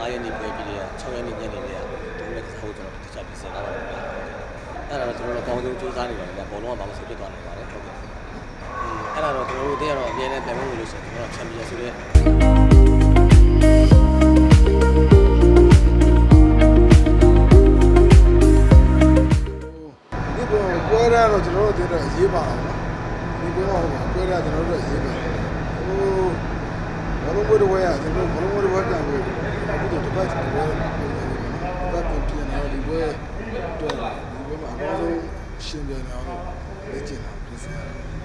ရက်နေ့ပွဲပြီးတဲ့6ရက်နေ့ညနေလေးကဒီနေ့ကစားဖို့ကျွန်တော်တခြားပြင်ဆင်ထားပါတယ်အဲ့ဒါတော့ကျွန်တော်တို့အကောင်းဆုံးစူးစမ်းနေပါတယ်ဘောလုံးကဘာမှဆက်ဖြစ်သွားနိုင်ပါတယ်ဟုတ်ကဲ့အဲ့ဒါတော့ကျွန်တော်တို့တင်းရတော့အမြဲတမ်းပြန်ဖို့လို့ဆိုကျွန်တော်ချန်ပီယံဆိုတဲ့ပွဲရတော့ကျွန်တော်တို့တင်းတော့ရေးပါအောင်နော်ဒီပွဲတော့ပွဲရကျွန်တော်တို့ရေးပါဘောလုံးပွဲတော့ရကျွန်တော်ဘောလုံးပွဲတော့ပြန်ဖို့အခုတော့တစ်ပတ်ကျွန်တော်တော့ပြန်နေဒီပွဲတော့ဒီပွဲမှာအကောင်းဆုံးရှင်ပြန်အောင်လုပ်နေချင်တာ